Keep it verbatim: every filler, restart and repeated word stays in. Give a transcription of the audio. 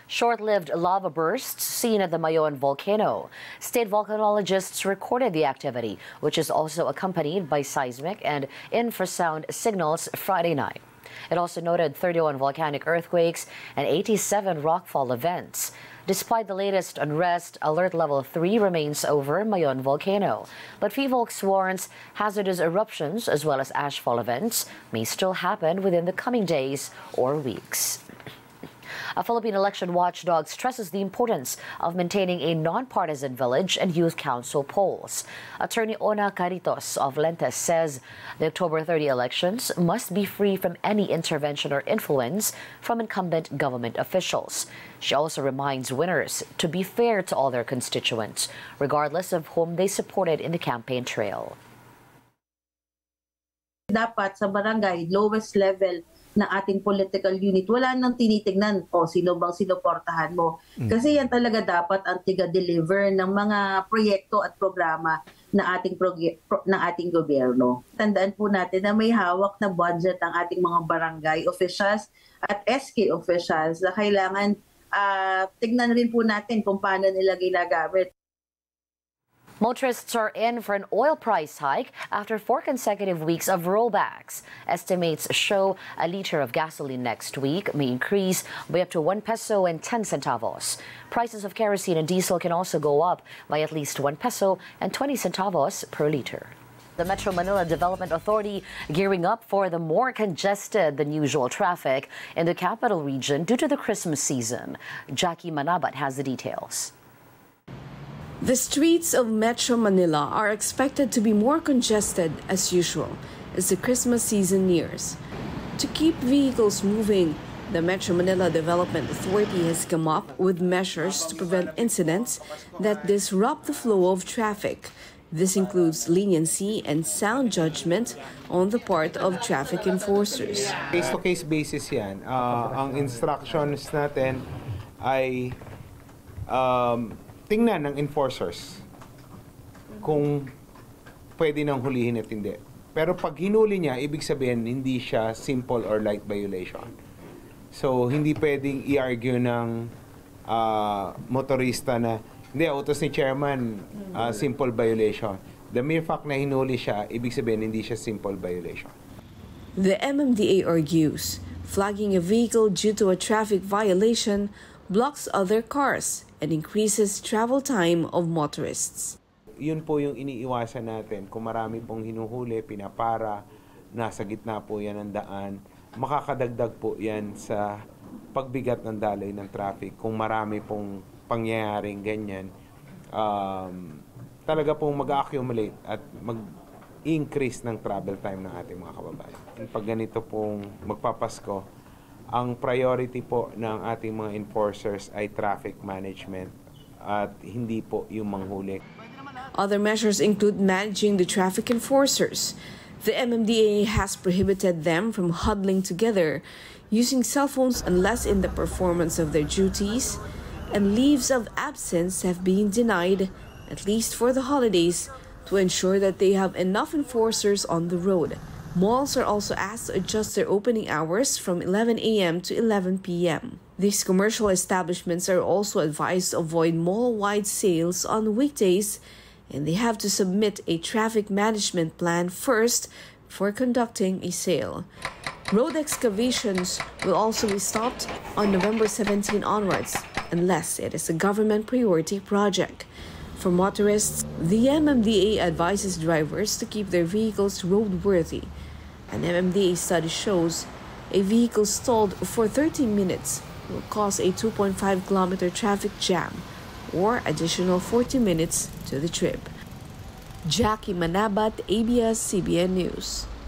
short-lived lava bursts seen at the Mayon volcano. State volcanologists recorded the activity, which is also accompanied by seismic and infrasound signals Friday night. It also noted thirty-one volcanic earthquakes and eighty-seven rockfall events. Despite the latest unrest, alert level three remains over Mayon volcano. But PHIVOLCS warns hazardous eruptions as well as ashfall events may still happen within the coming days or weeks. A Philippine election watchdog stresses the importance of maintaining a nonpartisan village and youth council polls. Attorney Ona Caritos of Lentes says the October thirtieth elections must be free from any intervention or influence from incumbent government officials. She also reminds winners to be fair to all their constituents, regardless of whom they supported in the campaign trail. Dapat sa barangay, lowest level na ating political unit, wala nang tinitignan o sino bang sinuportahan mo. Kasi yan talaga dapat ang tiga-deliver ng mga proyekto at programa na ating proge- pro- ng ating gobyerno. Tandaan po natin na may hawak na budget ang ating mga barangay officials at S K officials na kailangan uh, tignan rin po natin kung paano nila ginagamit. Motorists are in for an oil price hike after four consecutive weeks of rollbacks. Estimates show a liter of gasoline next week may increase by up to one peso and ten centavos. Prices of kerosene and diesel can also go up by at least one peso and twenty centavos per liter. The Metro Manila Development Authority gearing up for the more congested than usual traffic in the capital region due to the Christmas season. Jackie Manabat has the details. The streets of Metro Manila are expected to be more congested as usual as the Christmas season nears. To keep vehicles moving, the Metro Manila Development Authority has come up with measures to prevent incidents that disrupt the flow of traffic. This includes leniency and sound judgment on the part of traffic enforcers. Case-to-case basis yan. Uh, ang instructions natin ay um, tingnan ng enforcers kung pwede nang hulihin at hindi. Pero pag hinuli niya, ibig sabihin hindi siya simple or light violation. So, hindi pwedeng i-argue ng uh, motorista na hindi, utos ni chairman, uh, simple violation. The mere fact na hinuli siya, ibig sabihin hindi siya simple violation. The M M D A argues flagging a vehicle due to a traffic violation blocks other cars and increases travel time of motorists. Yun po yung iniiwasan natin. Kung marami pong hinuhuli, pinapara, nasa gitna po yan ng daan, makakadagdag po yan sa pagbigat ng daloy ng traffic. Kung marami pong pangyayaring ganyan, um, talaga pong mag-accumulate at mag-increase ng travel time ng ating mga kababayan. Pag ganito pong magpapasko, ang priority po ng ating mga enforcers ay traffic management at hindi po yung manghuli. Other measures include managing the traffic enforcers. The M M D A has prohibited them from huddling together, using cell phones unless in the performance of their duties, and leaves of absence have been denied, at least for the holidays, to ensure that they have enough enforcers on the road. Malls are also asked to adjust their opening hours from eleven a m to eleven p m These commercial establishments are also advised to avoid mall-wide sales on weekdays, and they have to submit a traffic management plan first before conducting a sale. Road excavations will also be stopped on November seventeenth onwards, unless it is a government priority project. For motorists, the M M D A advises drivers to keep their vehicles roadworthy. An M M D A study shows a vehicle stalled for thirty minutes will cause a two point five kilometer traffic jam or additional forty minutes to the trip. Jackie Manabat, A B S C B N News.